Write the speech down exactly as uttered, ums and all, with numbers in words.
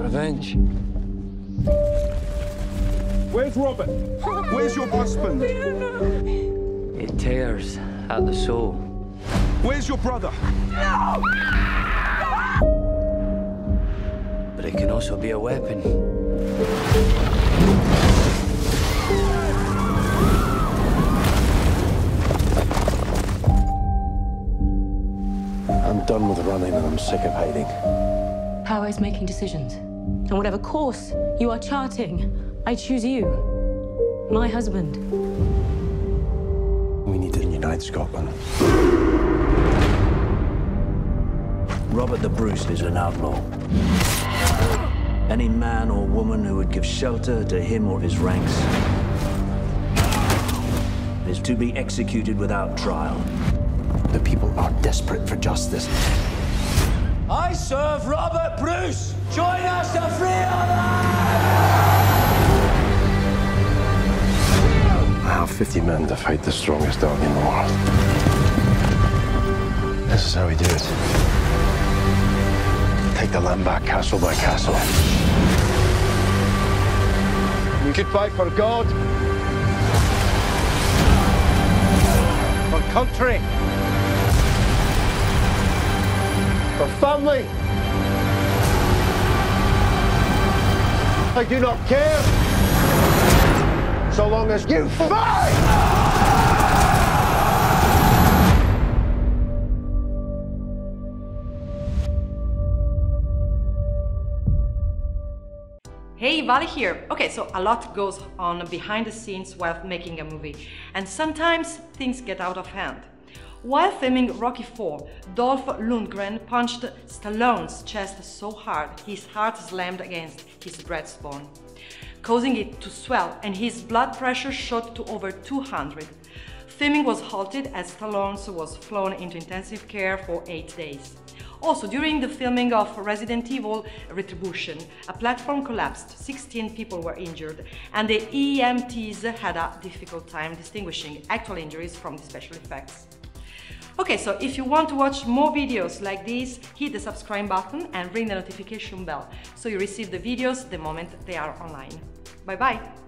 Revenge. Where's Robert? Where's your husband? It tears at the soul. Where's your brother? No! But it can also be a weapon. I'm done with running and I'm sick of hiding. Power is making decisions. And whatever course you are charting, I choose you, my husband. We need to unite Scotland. Robert the Bruce is an outlaw. Any man or woman who would give shelter to him or his ranks is to be executed without trial. The people are desperate for justice. I serve Robert Bruce! Join us to free others! I have fifty men to fight the strongest army in the world. This is how we do it. Take the land back castle by castle. We could fight for God, for country, for family. I do not care, so long as you fight! Hey, Vali here. Okay, so a lot goes on behind the scenes while making a movie, and sometimes things get out of hand. While filming Rocky four, Dolph Lundgren punched Stallone's chest so hard his heart slammed against his breastbone, causing it to swell, and his blood pressure shot to over two hundred. Filming was halted as Stallone was flown into intensive care for eight days. Also, during the filming of Resident Evil Retribution, a platform collapsed, sixteen people were injured, and the E M Ts had a difficult time distinguishing actual injuries from the special effects. Okay, so if you want to watch more videos like these, hit the subscribe button and ring the notification bell so you receive the videos the moment they are online. Bye bye!